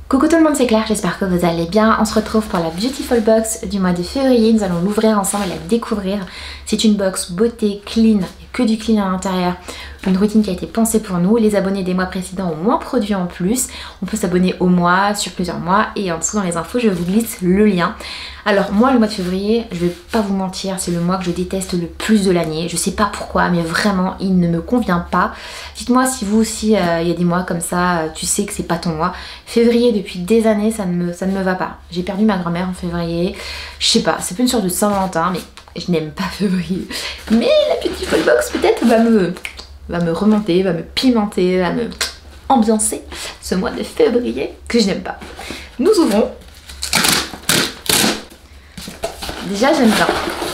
Coucou tout le monde, c'est Claire, j'espère que vous allez bien. On se retrouve pour la Beautiful Box du mois de février. Nous allons l'ouvrir ensemble et la découvrir. C'est une box beauté, clean, que du clean à l'intérieur. Une routine qui a été pensée pour nous. Les abonnés des mois précédents ont moins produits en plus. On peut s'abonner au mois, sur plusieurs mois. Et en dessous dans les infos, je vous glisse le lien. Alors moi, le mois de février, je vais pas vous mentir, c'est le mois que je déteste le plus de l'année. Je sais pas pourquoi, mais vraiment, il ne me convient pas. Dites-moi si vous aussi, il y a des mois comme ça, tu sais que c'est pas ton mois. Février, depuis des années, ça ne me va pas. J'ai perdu ma grand-mère en février. Je sais pas, c'est plus une sorte de Saint-Valentin, mais je n'aime pas février. Mais la Beautiful Box peut-être va me remonter, va me pimenter, va me ambiancer ce mois de février que je n'aime pas. Nous ouvrons. Déjà j'aime bien.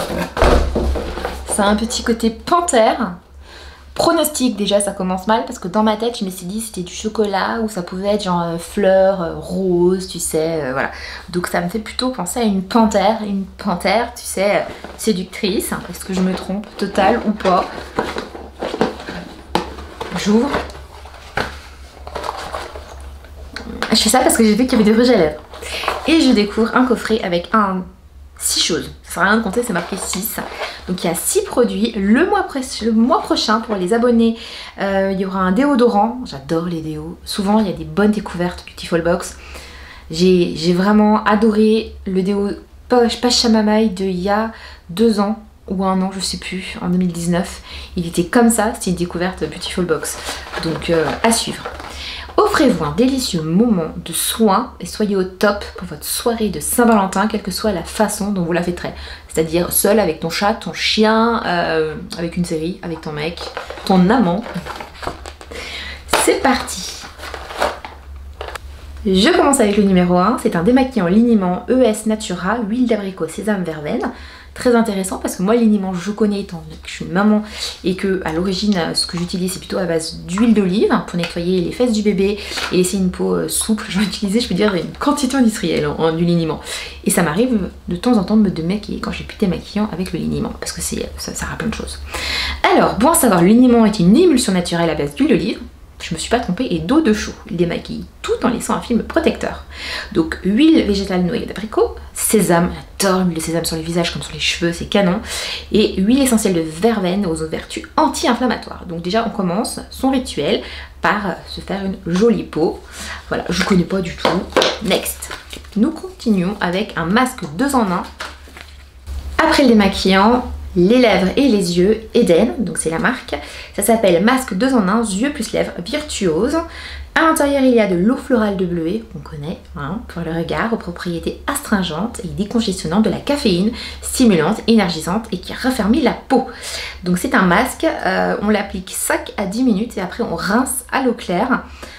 Ça a un petit côté panthère. Pronostic, déjà ça commence mal parce que dans ma tête je me suis dit c'était du chocolat ou ça pouvait être genre fleur rose, tu sais, voilà. Donc ça me fait plutôt penser à une panthère, tu sais, séductrice. Est-ce que je me trompe total ou pas? J'ouvre. Je fais ça parce que j'ai vu qu'il y avait des rouges à lèvres. Et je découvre un coffret avec 6 choses. Ça sert à rien de compter, c'est marqué 6. Donc il y a 6 produits. Le mois prochain, pour les abonnés, il y aura un déodorant. J'adore les déos. Souvent, il y a des bonnes découvertes Beautiful Box. J'ai vraiment adoré le déo Pachamamaï de il y a 2 ans. Ou 1 an, je sais plus, en 2019. Il était comme ça, c'était une découverte Beautiful Box. Donc à suivre. Offrez-vous un délicieux moment de soin et soyez au top pour votre soirée de Saint-Valentin, quelle que soit la façon dont vous la fêterez. C'est-à-dire seul avec ton chat, ton chien, avec une série, avec ton mec, ton amant. C'est parti! Je commence avec le numéro 1, c'est un démaquillant liniment ES Natura, huile d'abricot, sésame, verveine. Très intéressant parce que moi le liniment je connais étant donné que je suis maman et que à l'origine ce que j'utilise c'est plutôt à base d'huile d'olive pour nettoyer les fesses du bébé et laisser une peau souple. J'en ai utilisé, je peux dire, une quantité industrielle du liniment. Et ça m'arrive de temps en temps de me démaquiller quand j'ai plus de démaquillant avec le liniment parce que ça sert à plein de choses. Alors, bon à savoir, le liniment est une émulsion naturelle à base d'huile d'olive. Je me suis pas trompée, et d'eau de chou. Il démaquille tout en laissant un film protecteur. Donc huile végétale noyau d'abricot, sésame, j'adore l'huile de sésame sur le visage comme sur les cheveux, c'est canon. Et huile essentielle de verveine aux vertus anti-inflammatoires. Donc déjà on commence son rituel par se faire une jolie peau. Voilà, je connais pas du tout. Next. Nous continuons avec un masque 2 en 1. Après le démaquillant, les lèvres et les yeux, Eden, donc c'est la marque. Ça s'appelle masque 2 en 1, yeux plus lèvres virtuose. À l'intérieur, il y a de l'eau florale de bleuet, on connaît, hein, pour le regard, aux propriétés astringentes et décongestionnantes, de la caféine, stimulante, énergisante et qui raffermit la peau. Donc c'est un masque, on l'applique 5 à 10 minutes et après on rince à l'eau claire.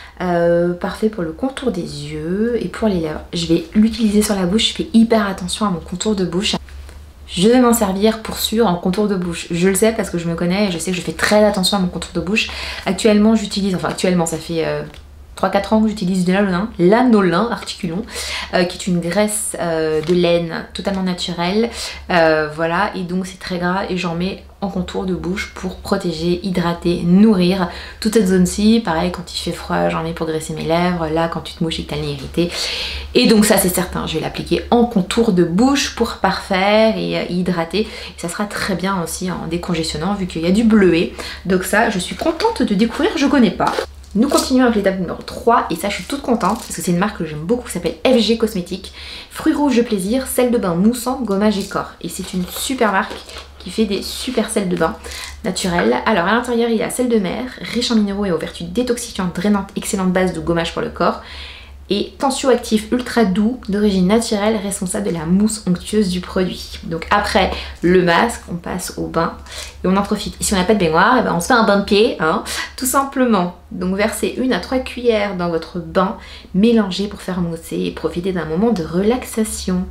Parfait pour le contour des yeux et pour les lèvres. Je vais l'utiliser sur la bouche, je fais hyper attention à mon contour de bouche. Je vais m'en servir pour sûr en contour de bouche. Je le sais parce que je me connais et je sais que je fais très attention à mon contour de bouche. Actuellement j'utilise, enfin actuellement ça fait 3-4 ans que j'utilise de l'anolin articulon, qui est une graisse de laine totalement naturelle. Voilà, et donc c'est très gras et j'en mets en contour de bouche pour protéger, hydrater, nourrir toute cette zone-ci. Pareil, quand il fait froid, j'en mets pour graisser mes lèvres. Là, quand tu te mouches et que t'as le nez irrité. Et donc ça, c'est certain, je vais l'appliquer en contour de bouche pour parfaire et hydrater. Et ça sera très bien aussi en décongestionnant vu qu'il y a du bleuet. Donc ça, je suis contente de découvrir, je connais pas. Nous continuons avec l'étape numéro 3 et ça je suis toute contente parce que c'est une marque que j'aime beaucoup qui s'appelle FG Cosmétiques. Fruits rouges de plaisir, sel de bain moussant, gommage et corps. Et c'est une super marque qui fait des super sels de bain naturels. Alors à l'intérieur il y a sel de mer, riche en minéraux et aux vertus détoxifiantes, drainantes, excellente base de gommage pour le corps. Et tensioactif ultra doux d'origine naturelle, responsable de la mousse onctueuse du produit. Donc après le masque, on passe au bain et on en profite. Et si on n'a pas de baignoire, on se fait un bain de pied, hein, tout simplement. Donc versez 1 à 3 cuillères dans votre bain, mélangez pour faire mousser et profitez d'un moment de relaxation.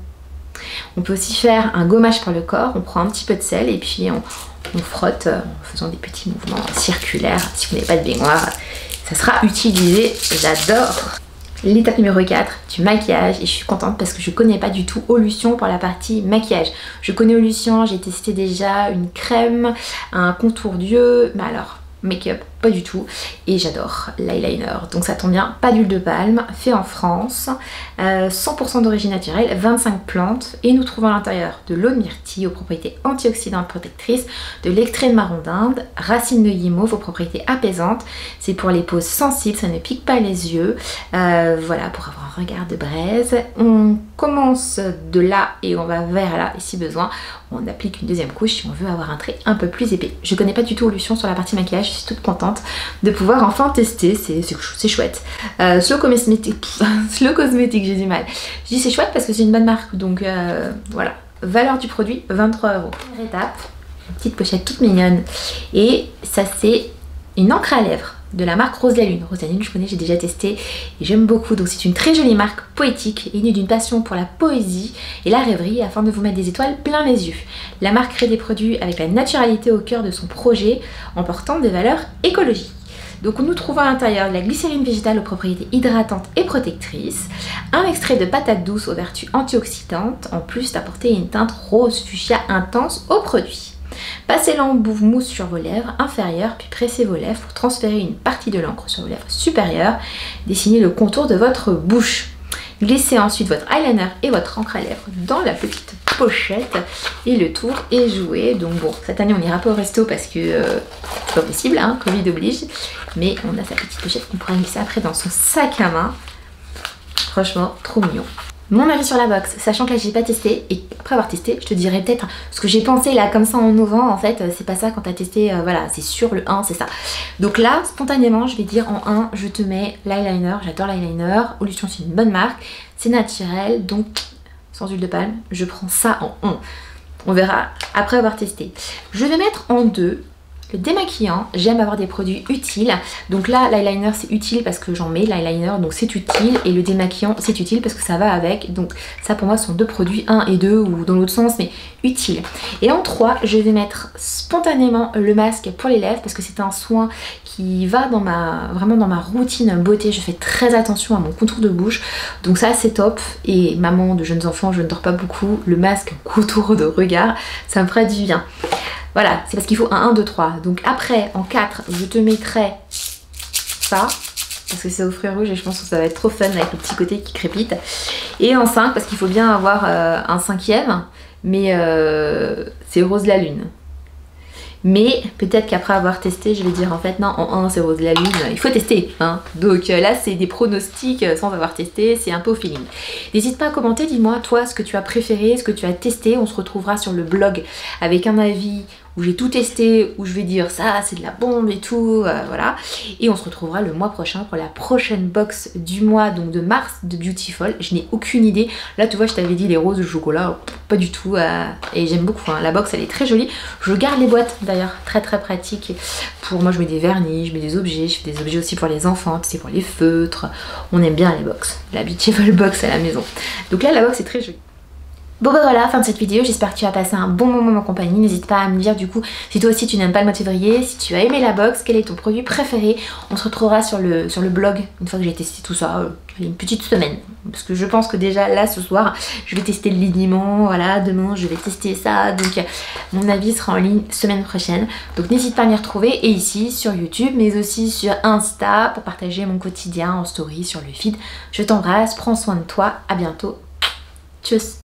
On peut aussi faire un gommage pour le corps, on prend un petit peu de sel et puis on frotte en faisant des petits mouvements circulaires. Si vous n'avez pas de baignoire, ça sera utilisé, j'adore. L'étape numéro 4, du maquillage, et je suis contente parce que je connais pas du tout Olution pour la partie maquillage. Je connais Olution, j'ai testé déjà une crème, un contour d'yeux, mais alors make-up, pas du tout. Et j'adore l'eyeliner. Donc ça tombe bien, pas d'huile de palme, fait en France, 100% d'origine naturelle, 25 plantes. Et nous trouvons à l'intérieur de l'eau de myrtille aux propriétés antioxydantes protectrices, de l'extrait de marron d'Inde, racines de guimauve aux propriétés apaisantes. C'est pour les peaux sensibles, ça ne pique pas les yeux. Voilà, pour avoir un regard de braise. On commence de là et on va vers là, et si besoin, on applique une deuxième couche si on veut avoir un trait un peu plus épais. Je connais pas du tout Olution sur la partie maquillage, je suis toute contente de pouvoir enfin tester, c'est chouette. Slow Cosmétique, j'ai du mal. Je dis c'est chouette parce que c'est une bonne marque, donc voilà. Valeur du produit, 23 €. Première étape, une petite pochette toute mignonne. Et ça c'est une encre à lèvres de la marque Rose la Lune. Rose la Lune, je connais, j'ai déjà testé et j'aime beaucoup. Donc c'est une très jolie marque poétique, née d'une passion pour la poésie et la rêverie afin de vous mettre des étoiles plein les yeux. La marque crée des produits avec la naturalité au cœur de son projet en portant des valeurs écologiques. Donc nous trouvons à l'intérieur de la glycérine végétale aux propriétés hydratantes et protectrices, un extrait de patate douce aux vertus antioxydantes, en plus d'apporter une teinte rose fuchsia intense au produit. Passez l'embout mousse sur vos lèvres inférieures, puis pressez vos lèvres pour transférer une partie de l'encre sur vos lèvres supérieures. Dessinez le contour de votre bouche. Glissez ensuite votre eyeliner et votre encre à lèvres dans la petite pochette et le tour est joué. Donc bon, cette année on n'ira pas au resto parce que c'est pas possible, hein, Covid oblige. Mais on a sa petite pochette qu'on pourra glisser après dans son sac à main. Franchement, trop mignon. Mon avis sur la box, sachant que là j'ai pas testé, et après avoir testé, je te dirais peut-être ce que j'ai pensé là comme ça en novembre, en fait c'est pas ça quand t'as testé, voilà, c'est sûr, le 1 c'est ça. Donc là, spontanément, je vais dire en 1, je te mets l'eyeliner, j'adore l'eyeliner, Olution c'est une bonne marque, c'est naturel, donc sans huile de palme, je prends ça en 1. On verra après avoir testé. Je vais mettre en 2 le démaquillant, j'aime avoir des produits utiles. Donc là, l'eyeliner c'est utile parce que j'en mets l'eyeliner, donc c'est utile. Et le démaquillant c'est utile parce que ça va avec. Donc ça pour moi sont deux produits, 1 et 2 ou dans l'autre sens, mais utiles. Et en 3, je vais mettre spontanément le masque pour les lèvres parce que c'est un soin qui va vraiment dans ma routine beauté. Je fais très attention à mon contour de bouche. Donc ça c'est top. Et maman de jeunes enfants, je ne dors pas beaucoup. Le masque contour de regard, ça me fera du bien. Voilà, c'est parce qu'il faut un 1, 2, 3. Donc après, en 4, je te mettrai ça, parce que c'est au fruits rouges et je pense que ça va être trop fun avec le petit côté qui crépite. Et en 5, parce qu'il faut bien avoir un 5e, mais c'est Rose la Lune. Mais peut-être qu'après avoir testé, je vais dire en fait non, en 1 c'est Rose la Lune, il faut tester. Hein. Donc là c'est des pronostics sans avoir testé, c'est un peu au feeling. N'hésite pas à commenter, dis-moi toi ce que tu as préféré, ce que tu as testé. On se retrouvera sur le blog avec un avis où j'ai tout testé, où je vais dire ça c'est de la bombe et tout, voilà. Et on se retrouvera le mois prochain pour la prochaine box du mois, donc de mars, de Beautiful. Je n'ai aucune idée. Là tu vois, je t'avais dit les roses de chocolat, pas du tout. Et j'aime beaucoup, hein. La box elle est très jolie. Je garde les boîtes d'ailleurs, très pratique. Pour moi je mets des vernis, je mets des objets, je fais des objets aussi pour les enfants, c'est pour les feutres. On aime bien les box, la Beautiful box à la maison. Donc là la box est très jolie. Bon bah voilà, fin de cette vidéo, j'espère que tu as passé un bon moment en compagnie. N'hésite pas à me dire du coup si toi aussi tu n'aimes pas le mois de février, si tu as aimé la box, quel est ton produit préféré. On se retrouvera sur le blog une fois que j'ai testé tout ça, une petite semaine. Parce que je pense que déjà là ce soir je vais tester le liniment, voilà, demain je vais tester ça. Donc mon avis sera en ligne semaine prochaine. Donc n'hésite pas à m'y retrouver et ici sur YouTube mais aussi sur Insta pour partager mon quotidien en story sur le feed. Je t'embrasse, prends soin de toi, à bientôt. Tchuss.